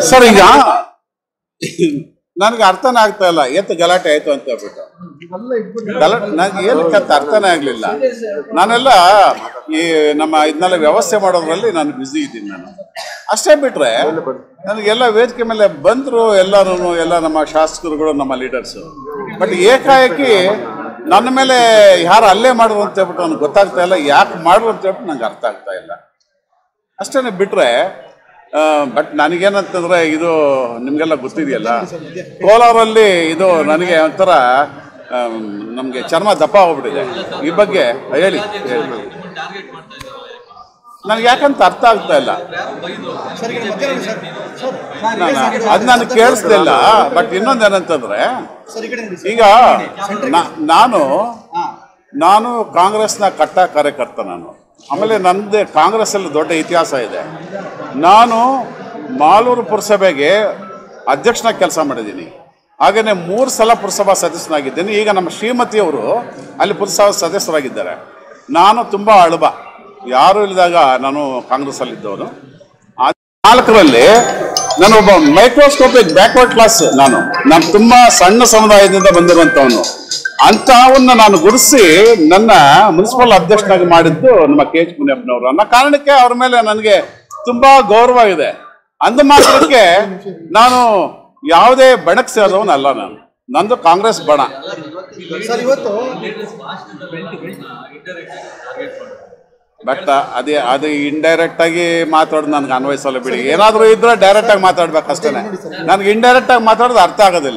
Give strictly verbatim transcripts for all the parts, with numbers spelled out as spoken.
Sir ಈಗ ನನಗೆ ಅರ್ಥನೇ ಆಗ್ತಾ ಇಲ್ಲ ಎತ್ತು ಗಲಾಟೆ ಆಯ್ತು ಅಂತ ಹೇಳ್ಬಿಟ್ಟು ಗಲಾಟೆ ನನಗೆ ಏನಕ್ಕೆ ಅಂತ ಅರ್ಥನೇ ಆಗ್ಲಿಲ್ಲ. ನಾನೆಲ್ಲ ಈ ನಮ್ಮ ಇದನ್ನೆಲ್ಲ ವ್ಯವಸ್ಥೆ ಮಾಡೋದ್ರಲ್ಲಿ ನಾನು ಬ್ಯುಸಿ ಇದ್ದೀನಿ. ನಾನು ಅಷ್ಟೇ ಬಿಟ್ರೆ ನನಗೆಲ್ಲ ವೇದಿಕೆ ಮೇಲೆ ಬಂದ್ರು ಎಲ್ಲರೂ, ಎಲ್ಲ ನಮ್ಮ ಶಾಸಕರುಗಳು, ನಮ್ಮ ಲೀಡರ್ಸು. ಬಟ್ ಏಕಾಏಕಿ ನನ್ನ ಮೇಲೆ ಯಾರು ಅಲ್ಲೇ ಮಾಡಿದ್ರು ಅಂತ ಹೇಳ್ಬಿಟ್ಟು ನನಗೆ ಗೊತ್ತಾಗ್ತಾ ಇಲ್ಲ. ಯಾಕೆ ಮಾಡಿದ್ರು ಅಂತ ಹೇಳ್ಬಿಟ್ಟು ನಂಗೆ ಅರ್ಥ ಆಗ್ತಾ ಇಲ್ಲ. ಅಷ್ಟೇ ಬಿಟ್ರೆ ಬಟ್ ನನಗೇನಂತಂದ್ರೆ ಇದು ನಿಮಗೆಲ್ಲ ಗೊತ್ತಿದೆಯಲ್ಲ, ಕೋಲಾರಲ್ಲಿ ಇದು ನನಗೆ ಒಂಥರ ನಮಗೆ ಚರ್ಮ ದಪ್ಪ ಹೋಗ್ಬಿಟ್ಟಿದೆ. ಈ ಬಗ್ಗೆ ಹೇಳಿ ನನಗೆ ಯಾಕಂತ ಅರ್ಥ ಆಗ್ತಾ ಇಲ್ಲ. ಅದು ನನಗೆ ಕೇಳಿಸ್ತಿಲ್ಲ. ಬಟ್ ಇನ್ನೊಂದೇನಂತಂದ್ರೆ ಈಗ ನಾನು ನಾನು ಕಾಂಗ್ರೆಸ್ನ ಕಟ್ಟ ಕಾರ್ಯಕರ್ತ. ನಾನು ಆಮೇಲೆ ನನ್ನದೇ ಕಾಂಗ್ರೆಸ್ಸಲ್ಲಿ ದೊಡ್ಡ ಇತಿಹಾಸ ಇದೆ. ನಾನು ಮಾಲೂರು ಪುರಸಭೆಗೆ ಅಧ್ಯಕ್ಷನಾಗಿ ಕೆಲಸ ಮಾಡಿದ್ದೀನಿ. ಹಾಗೆಯೇ ಮೂರು ಸಲ ಪುರಸಭಾ ಸದಸ್ಯನಾಗಿದ್ದೀನಿ. ಈಗ ನಮ್ಮ ಶ್ರೀಮತಿಯವರು ಅಲ್ಲಿ ಪುರಸಭಾ ಸದಸ್ಯರಾಗಿದ್ದಾರೆ. ನಾನು ತುಂಬ ಅಳುಬ, ಯಾರು ಇಲ್ಲದಾಗ ನಾನು ಕಾಂಗ್ರೆಸ್ಸಲ್ಲಿದ್ದವನು. ಆ ನಾಲ್ಕರಲ್ಲಿ ನಾನು ಒಬ್ಬ ಮೈಕ್ರೋಸ್ಕೋಪಿಕ್ ಬ್ಯಾಕ್ವರ್ಡ್ ಕ್ಲಾಸ್. ನಾನು ನಾನು ತುಂಬ ಸಣ್ಣ ಸಮುದಾಯದಿಂದ ಬಂದಿರುವಂಥವನು. ಅಂತಹವನ್ನ ನಾನು ಗುರುಸಿ ನನ್ನ ಮುನ್ಸಿಪಲ್ ಅಧ್ಯಕ್ಷನಾಗಿ ಮಾಡಿದ್ದು ನಮ್ಮ ಕೆ ಎಚ್ ಮುನಿಯಪ್ಪನವರು. ಅನ್ನೋ ಕಾರಣಕ್ಕೆ ಅವ್ರ ಮೇಲೆ ನನಗೆ ತುಂಬಾ ಗೌರವ ಇದೆ. ಅಂದ ಮಾತ್ರಕ್ಕೆ ನಾನು ಯಾವುದೇ ಬಣಕ್ಕೆ ಸೇರಿದವನಲ್ಲ. ನಾನು ನಂದು ಕಾಂಗ್ರೆಸ್ ಬಣ. ಬಟ್ ಅದೇ ಅದು ಇಂಡೈರೆಕ್ಟ್ ಆಗಿ ಮಾತಾಡೋದು ನನಗೆ ಅನ್ವಯಿಸಲ್ಲ ಬಿಡಿ. ಏನಾದರೂ ಇದ್ರೆ ಡೈರೆಕ್ಟ್ ಆಗಿ ಮಾತಾಡ್ಬೇಕು ಅಷ್ಟೇ. ನನಗೆ ಇಂಡೈರೆಕ್ಟ್ ಆಗಿ ಮಾತಾಡೋದು ಅರ್ಥ ಆಗೋದಿಲ್ಲ.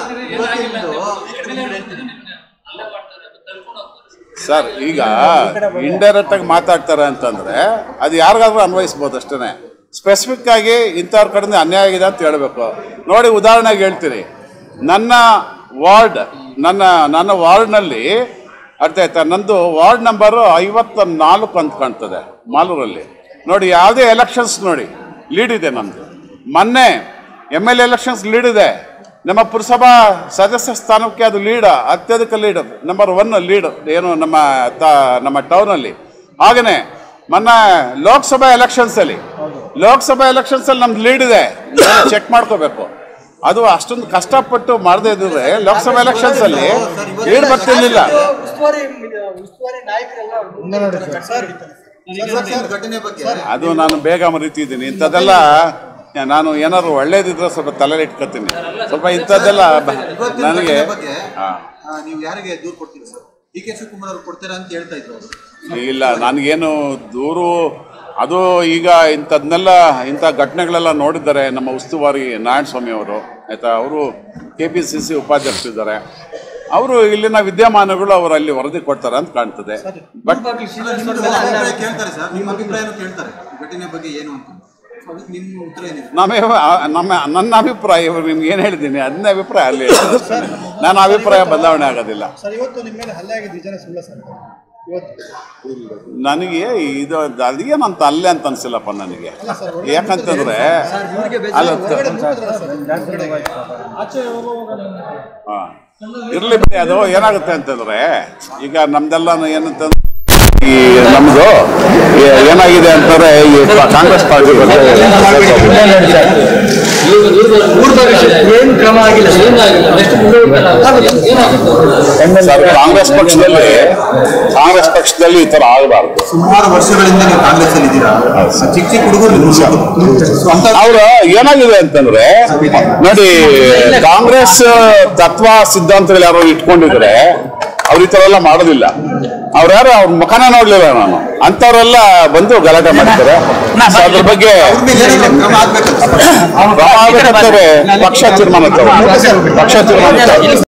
ಸರ್ ಈಗ ಇಂಡೈರೆಕ್ಟ್ ಆಗಿ ಮಾತಾಡ್ತಾರೆ ಅಂತಂದ್ರೆ ಅದು ಯಾರಿಗಾದ್ರೂ ಅನ್ವಯಿಸ್ಬೋದು ಅಷ್ಟೇ. ಸ್ಪೆಸಿಫಿಕ್ ಆಗಿ ಇಂಥವ್ರ ಕಡೆಯಿಂದ ಅನ್ಯಾಯ ಆಗಿದೆ ಅಂತ ಹೇಳ್ಬೇಕು. ನೋಡಿ, ಉದಾಹರಣೆಗೆ ಹೇಳ್ತೀನಿ. ನನ್ನ ವಾರ್ಡ್ ನನ್ನ ನನ್ನ ವಾರ್ಡ್ನಲ್ಲಿ ಅರ್ಥ ಆಯ್ತಾ, ನಂದು ವಾರ್ಡ್ ನಂಬರು ಐವತ್ತ ನಾಲ್ಕು ಅಂತ ಕಾಣ್ತದೆ ಮಾಲೂರಲ್ಲಿ. ನೋಡಿ, ಯಾವುದೇ ಎಲೆಕ್ಷನ್ಸ್ ನೋಡಿ ಲೀಡ್ ಇದೆ ನಮ್ಮದು. ಮೊನ್ನೆ ಎಮ್ ಎಲ್ ಎಲೆಕ್ಷನ್ಸ್ ಲೀಡ್ ಇದೆ. ನಮ್ಮ ಪುರಸಭಾ ಸದಸ್ಯ ಸ್ಥಾನಕ್ಕೆ ಅದು ಲೀಡ್, ಅತ್ಯಧಿಕ ಲೀಡ್, ನಂಬರ್ ಒನ್ ಲೀಡ್ ಏನು ನಮ್ಮ ತ ನಮ್ಮ ಟೌನಲ್ಲಿ. ಹಾಗೆಯೇ ಮೊನ್ನೆ ಲೋಕಸಭಾ ಎಲೆಕ್ಷನ್ಸಲ್ಲಿ ಲೋಕಸಭಾ ಎಲೆಕ್ಷನ್ಸಲ್ಲಿ ನಮ್ದು ಲೀಡ್ ಇದೆ. ಚೆಕ್ ಮಾಡ್ಕೋಬೇಕು. ಅದು ಅಷ್ಟೊಂದು ಕಷ್ಟಪಟ್ಟು ಮಾಡದೇ ಇದ್ರೆ ಲೋಕಸಭಾ ಎಲೆಕ್ಷನ್ಸ್ ಅಲ್ಲಿ ಲೀಡ್ ಬರ್ತಿರ್ಲಿಲ್ಲ. ಅದು ನಾನು ಬೇಗ ಮರಿತಿದ್ದೀನಿ. ಇಂಥದ್ದೆಲ್ಲ ನಾನು ಏನಾದ್ರು ಒಳ್ಳೇದಿದ್ರೆ ಸ್ವಲ್ಪ ತಲೆಯಲ್ಲಿ ಇಟ್ಕೊತೀನಿ. ಸ್ವಲ್ಪ ಇಂಥದ್ದೆಲ್ಲ ನನಗೆ ಇಲ್ಲ, ನನಗೇನು ದೂರು ಅದು ಈಗ ಇಂಥದ್ನೆಲ್ಲ ಇಂಥ ಘಟನೆಗಳೆಲ್ಲ ನೋಡಿದ್ದಾರೆ ನಮ್ಮ ಉಸ್ತುವಾರಿ ನಾರಾಯಣ ಸ್ವಾಮಿ ಅವರು. ಆಯ್ತಾ, ಅವರು ಕೆ ಪಿ ಸಿ ಸಿ ಉಪಾಧ್ಯಕ್ಷರಿದ್ದಾರೆ. ಅವರು ಇಲ್ಲಿನ ವಿದ್ಯಮಾನಗಳು ಅವರು ಅಲ್ಲಿ ವರದಿ ಕೊಡ್ತಾರೆ ಅಂತ ಕಾಣ್ತದೆ. ಬಟ್ ನಮ್ಮ ನನ್ನ ಅಭಿಪ್ರಾಯ ಇವರು ನಿಮ್ಗೆ ಏನು ಹೇಳಿದ್ದೀನಿ ಅದನ್ನೇ ಅಭಿಪ್ರಾಯ ಅಲ್ಲಿ. ನನ್ನ ಅಭಿಪ್ರಾಯ ಬದಲಾವಣೆ ಆಗೋದಿಲ್ಲ. ನನಗೆ ಇದು ಅದೇನಂತ ಅಲ್ಲೇ ಅಂತ ಅನ್ಸಿಲ್ಲಪ್ಪ ನನಗೆ. ಯಾಕಂತಂದ್ರೆ ಅಲ್ಲ ಹಾ ಇರ್ಲಿ ಬಿಡಿ. ಅದು ಏನಾಗುತ್ತೆ ಅಂತಂದ್ರೆ ಈಗ ನಮ್ದೆಲ್ಲ ಏನಂತಂದ್ರೆ ಈ ನಮ್ದು ಏನಾಗಿದೆ ಅಂತಂದ್ರೆ ಈ ಕಾಂಗ್ರೆಸ್ ಪಾರ್ಟಿ ಕಾಂಗ್ರೆಸ್ ಪಕ್ಷದಲ್ಲಿ ಕಾಂಗ್ರೆಸ್ ಪಕ್ಷದಲ್ಲಿ ಈ ತರ ಆಗಬಾರ್ದು. ಸುಮಾರು ವರ್ಷಗಳಿಂದ ನೀವು ಕಾಂಗ್ರೆಸ್ ಅಲ್ಲಿ ಇದ್ದೀರಾ. ಚಿಕ್ಕ ಚಿಕ್ಕ ಹುಡುಗರು ಅವ್ರು ಏನಾಗಿದೆ ಅಂತಂದ್ರೆ ನೋಡಿ, ಕಾಂಗ್ರೆಸ್ ತತ್ವ ಸಿದ್ಧಾಂತಗಳು ಯಾರು ಇಟ್ಕೊಂಡಿದ್ರೆ ಅವ್ರ ಈ ತರ ಎಲ್ಲ ಮಾಡೋದಿಲ್ಲ. ಅವ್ರ್ಯಾರು ಅವ್ರ ಮುಖನ ನೋಡ್ಲಿಲ್ಲ ನಾನು. ಅಂತವ್ರೆಲ್ಲ ಬಂದು ಗಲಾಟೆ ಮಾಡ್ತಾರೆ. ಅದ್ರ ಬಗ್ಗೆ ಪಕ್ಷ ತೀರ್ಮಾನ ಪಕ್ಷ ತೀರ್ಮಾನ